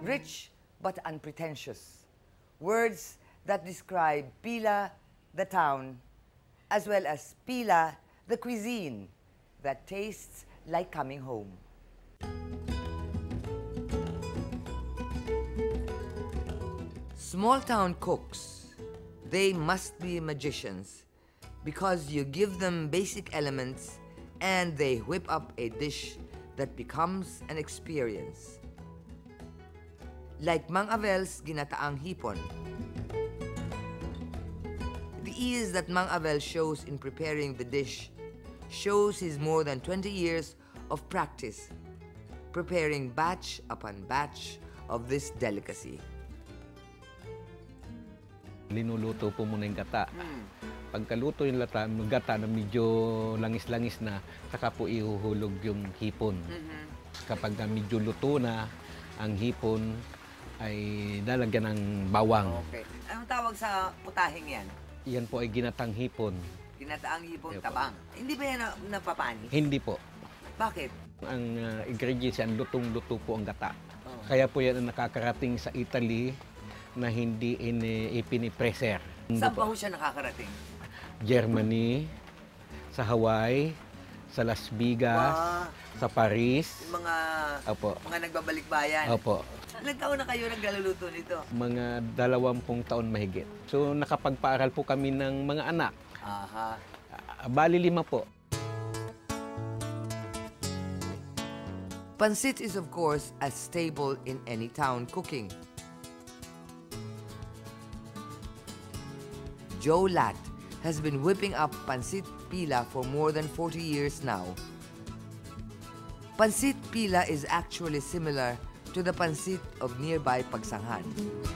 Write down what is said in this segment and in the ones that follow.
rich but unpretentious. Words that describe Pila, the town, as well as Pila, the cuisine that tastes like coming home. Small-town cooks, they must be magicians because you give them basic elements and they whip up a dish that becomes an experience. Like Mang Avel's ginataang hipon. The ease that Mang Avel shows in preparing the dish shows his more than 20 years of practice preparing batch upon batch of this delicacy. Linuluto po muna yung gata. Pagkaluto yung gata na medyo langis-langis na, saka po ihuhulog yung hipon. Kapag medyo luto na ang hipon, ay lalagyan ng bawang. Okay. Anong tawag sa putahing yan? Yan po ay ginatang hipon. Ginataang hipon tabang. Hindi ba yan napapanis? Hindi po. Bakit? Ang ingredients yan, lutong-luto po ang gata. Kaya po yan ang nakakarating sa Italy na hindi ipinipreser. Saan pa ho siya nakakarating? Germany, sa Hawaii, sa Las Vegas, sa Paris. Yung mga nagbabalik bayan. Opo. Ilang taon na kayo naglaluluto nito? Mga 20 taon mahigit. So nakapagpaaral po kami ng mga anak. Aha. Bali 5 po. Pancit is of course a staple in any town cooking. Joe Lat has been whipping up Pancit Pila for more than 40 years now. Pancit Pila is actually similar to the pancit of nearby Pagsanghan.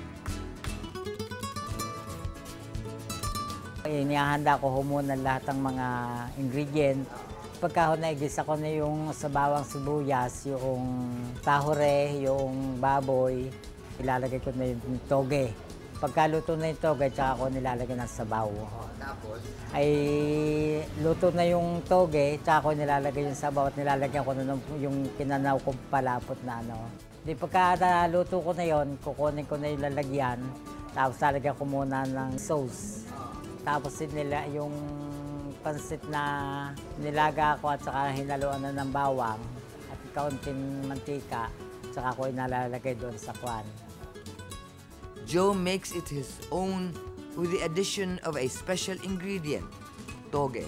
Inihahanda ko muna lahat ng mga ingredient. Pagka naigisa ko na yung sabawang sibuyas, yung tahore, yung baboy, ilalagay ko na yung toge. Pagkaluto na yung toge, tsaka ako nilalagay ng sabaw. Tapos? Ay luto na yung toge, tsaka ako nilalagay yung sabaw at nilalagyan ko na yung kinanaw kong palapot na ano. Di pagka naluto ko na yon, kukunin ko na yung lalagyan, tapos lalagyan ko muna ng sauce. Tapos yung pansit na nilaga ko at saka hinaluan na ng bawang at kaunting mantika, tsaka ako inalalagay doon sa kwan. Joe makes it his own with the addition of a special ingredient, toge.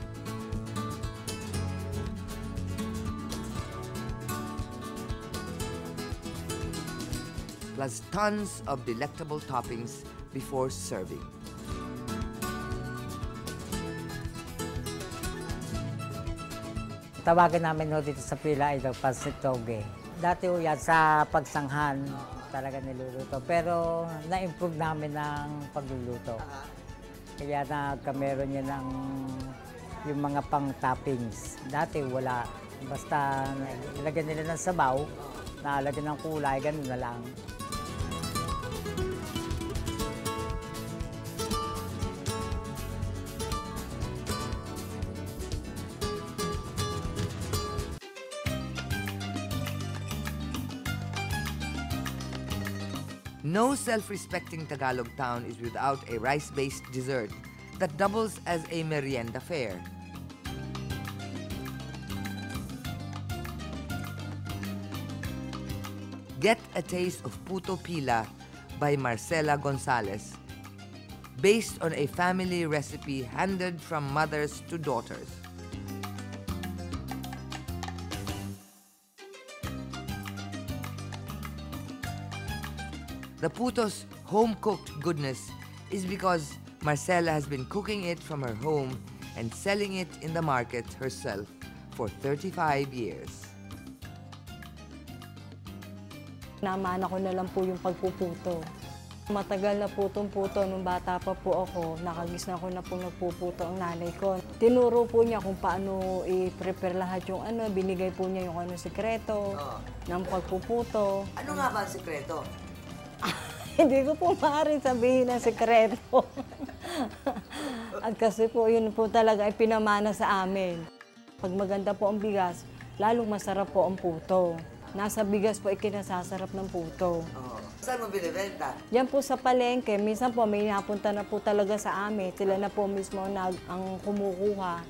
Plus tons of delectable toppings before serving. Tawagan namin dito sa Pila ay pancit toge. Dati yan sa Pagsanghan talaga niluluto. Pero na-improve namin ng pagluluto. Kaya nagkameron niya ng yung mga pang-toppings. Dati wala. Basta ilagyan nila ng sabaw, nalagyan ng kulay, ganun na lang. No self-respecting Tagalog town is without a rice-based dessert that doubles as a merienda fare. Get a taste of Puto Pila by Marcela Gonzalez, based on a family recipe handed from mothers to daughters. The puto's home-cooked goodness is because Marcela has been cooking it from her home and selling it in the market herself for 35 years. Namana ko na lang po yung pagpuputo. Matagal na putong-puto. Nung bata pa po ako, nakagis na ako na po nagpuputo ang nanay ko. Tinuro po niya kung paano i-prepare lahat yung ano, binigay po niya yung sikreto ng pagpuputo. Ano nga ba ang sikreto? Hindi ko po maaaring sabihin ang sekreto. At kasi po, yun po talaga ay pinamana sa amin. Pag maganda po ang bigas, lalong masarap po ang puto. Nasa bigas po ikinasasarap ng puto. Oh. Saan mo binibenta? Yan po sa palengke, minsan po may napunta na po talaga sa amin. Sila na po mismo ang kumukuha.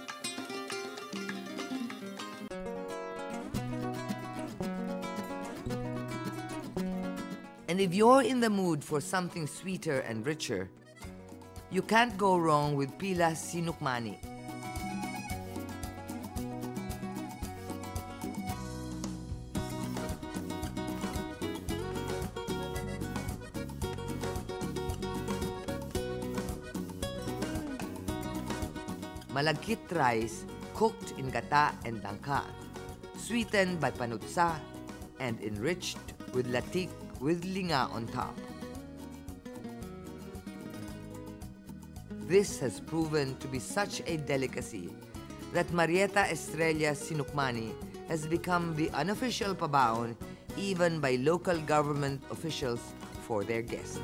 And if you're in the mood for something sweeter and richer, you can't go wrong with Pila Sinukmani. Malagkit rice cooked in gata and dangka, sweetened by panutsa, and enriched with latik with linga on top. This has proven to be such a delicacy that Marieta Estrella Sinukmani has become the unofficial pabaon even by local government officials for their guests.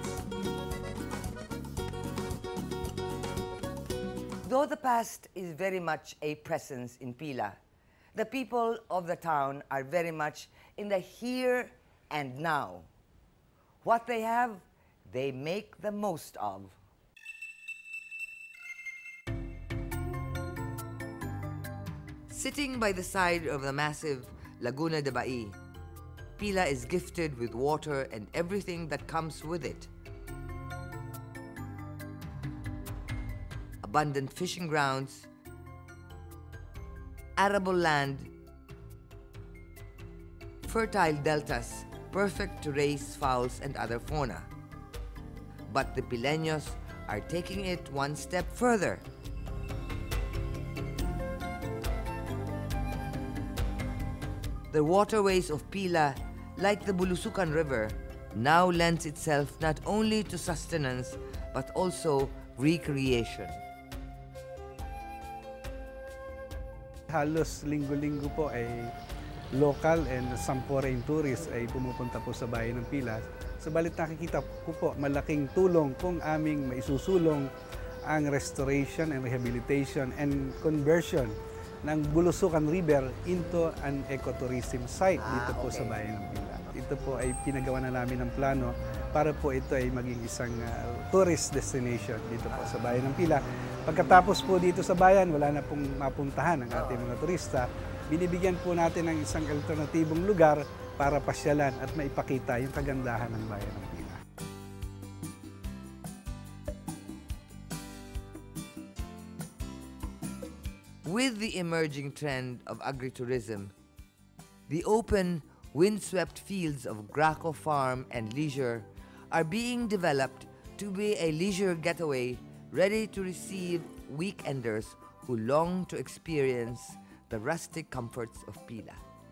Though the past is very much a presence in Pila, the people of the town are very much in the here and now. What they have, they make the most of. Sitting by the side of the massive Laguna de Bai, Pila is gifted with water and everything that comes with it. Abundant fishing grounds, arable land, fertile deltas perfect to raise fowls and other fauna. But the Pileños are taking it one step further. The waterways of Pila, like the Bulusucan River, now lends itself not only to sustenance but also recreation. Halos linggo-linggo po ay local and some foreign tourists ay pumupunta po sa bayan ng Pila. Sabalit nakikita ko po malaking tulong kung aming maisusulong ang restoration and rehabilitation and conversion ng Bulusucan River into an ecotourism site dito po sa bayan ng Pila. Ito po ay pinagawa na namin ng plano para po ito ay maging isang tourist destination dito po sa bayan ng Pila. Pagkatapos po dito sa bayan, wala na pong mapuntahan ang ating mga turista. Binibigyan po natin ng isang alternatibong lugar para pasyalan at maipakita yung kagandahan ng bayan ng Pila. With the emerging trend of agritourism, the open, windswept fields of Graco Farm and Leisure are being developed to be a leisure getaway ready to receive weekenders who long to experience the rustic comforts of Pila.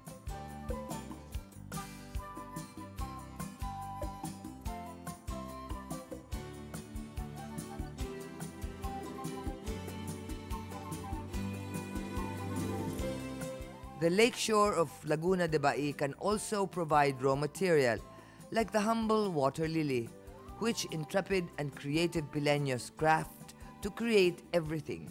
The lakeshore of Laguna de Bai can also provide raw material like the humble water lily, which intrepid and creative Pileños craft to create everything.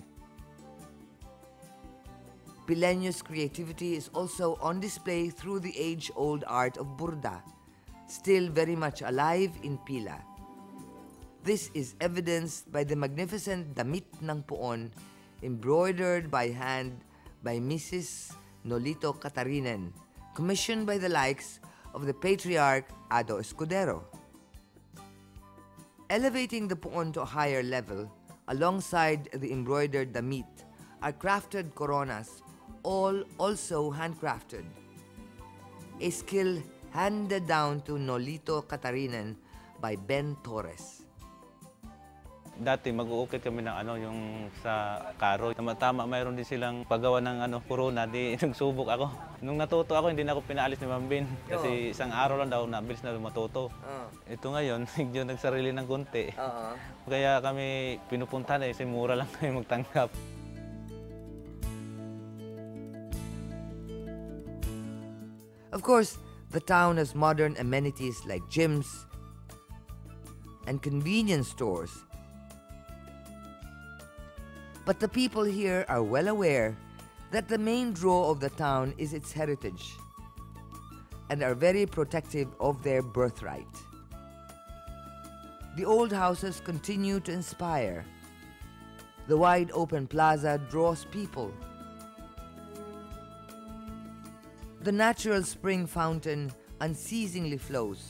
Pileños' creativity is also on display through the age-old art of burda, still very much alive in Pila. This is evidenced by the magnificent damit ng puon embroidered by hand by Mrs. Nolito Catarinen, commissioned by the likes of the patriarch Ado Escudero. Elevating the puon to a higher level, alongside the embroidered damit, are crafted coronas, all also handcrafted. A skill handed down to Nolito Catarinen by Ben Torres. Dati mag-uukit kami ng yung sa karo. Tama-tama mayroon din silang paggawa ng corona, di nagsubok ako. Nung natuto ako, hindi na ako pinaalis ni Ma'am Bin. Kasi isang araw lang daw, nabilis na matuto. Ito ngayon, medyo nagsarili ng konti. Kaya kami pinupuntahan kasi mura lang kami magtanggap. Of course, the town has modern amenities like gyms and convenience stores. But the people here are well aware that the main draw of the town is its heritage. and are very protective of their birthright. The old houses continue to inspire. The wide open plaza draws people. The natural spring fountain unceasingly flows.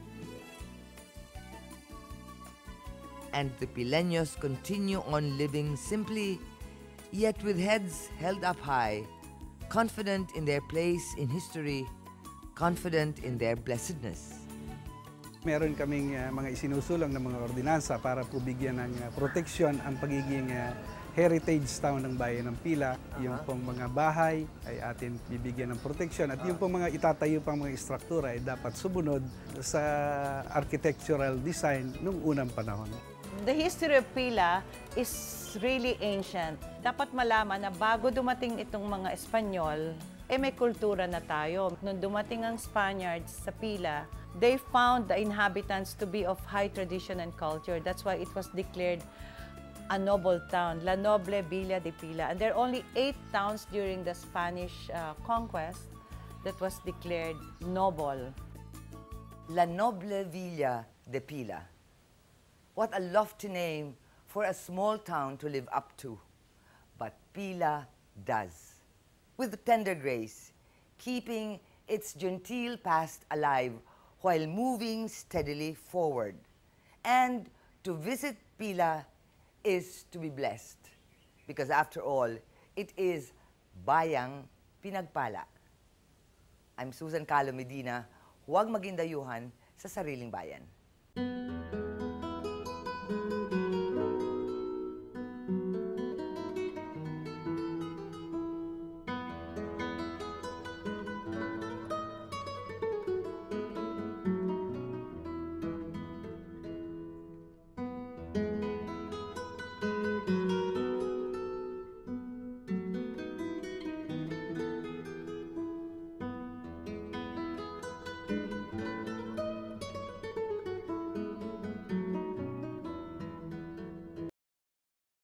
And the Pileños continue on living simply, yet with heads held up high, confident in their place in history, confident in their blessedness. Meron kaming mga isinusulong ng mga ordinansa para po bigyan ng proteksyon ang pagiging heritage town ng Bayan ng Pila. Yung pong mga bahay ay atin bibigyan ng proteksyon at yung pong mga itatayo pang mga istruktura ay dapat sumunod sa architectural design nung unang panahon. The history of Pila is really ancient. Dapat malaman na bago dumating itong mga Espanyol, may kultura na tayo. Nung dumating ang Spaniards sa Pila, they found the inhabitants to be of high tradition and culture. That's why it was declared a noble town, La Noble Villa de Pila. And there are only 8 towns during the Spanish conquest that was declared noble. La Noble Villa de Pila. What a lofty name for a small town to live up to. But Pila does. With tender grace, keeping its genteel past alive while moving steadily forward. And to visit Pila is to be blessed. Because after all, it is Bayang Pinagpala. I'm Susan Calo Medina. Huwag maging dayuhan sa sariling bayan.